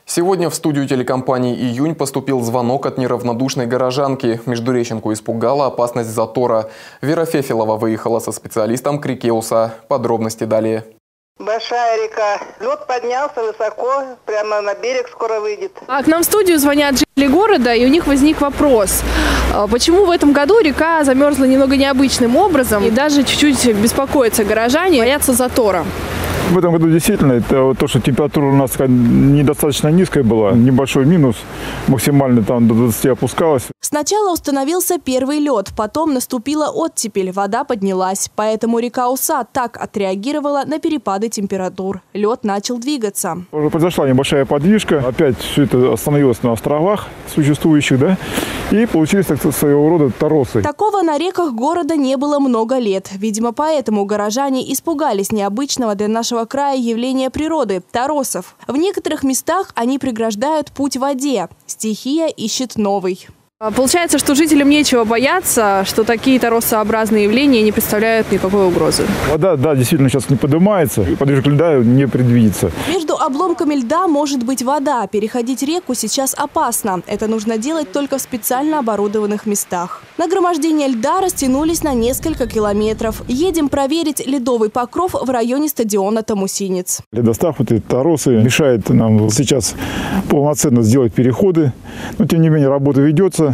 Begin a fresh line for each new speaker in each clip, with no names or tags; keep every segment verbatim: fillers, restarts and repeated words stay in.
Сегодня в студию телекомпании «Июнь» поступил звонок от неравнодушной горожанки. Междуреченку испугала опасность затора. Вера Фефилова выехала со специалистом к реке Уса. Подробности далее.
Большая река. Лед поднялся высоко, прямо на берег скоро выйдет.
А к нам в студию звонят жители города, и у них возник вопрос. Почему в этом году река замерзла немного необычным образом, и даже чуть-чуть беспокоятся горожане, боятся затора?
В этом году действительно это то, что температура у нас недостаточно низкая была, небольшой минус, максимально там до двадцати опускалась.
Сначала установился первый лед, потом наступила оттепель, вода поднялась. Поэтому река Уса так отреагировала на перепады температур. Лед начал двигаться.
Уже произошла небольшая подвижка, опять все это остановилось на островах существующих, да, и получились так, своего рода торосы.
Такого на реках города не было много лет. Видимо, поэтому горожане испугались необычного для нашего края явления природы – торосов. В некоторых местах они преграждают путь в воде. Стихия ищет новый.
Получается, что жителям нечего бояться, что такие торосообразные явления не представляют никакой угрозы.
Вода, да, действительно сейчас не поднимается, подвижка льда не предвидится.
Между обломками льда может быть вода. Переходить реку сейчас опасно. Это нужно делать только в специально оборудованных местах. Нагромождения льда растянулись на несколько километров. Едем проверить ледовый покров в районе стадиона Тамусинец.
Ледостав, вот эти торосы, мешает нам сейчас полноценно сделать переходы. Но тем не менее работа ведется.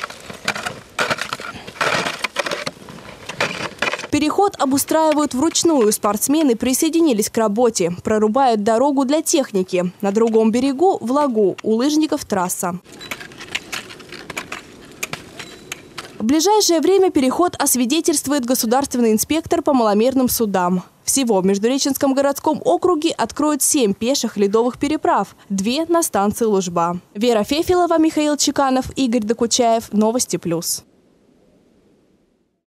Переход обустраивают вручную. Спортсмены присоединились к работе. Прорубают дорогу для техники. На другом берегу в лагу у лыжников трасса. В ближайшее время переход освидетельствует государственный инспектор по маломерным судам. Всего в Междуреченском городском округе откроют семь пеших ледовых переправ, две на станции Лужба. Вера Фефилова, Михаил Чеканов, Игорь Докучаев. Новости плюс.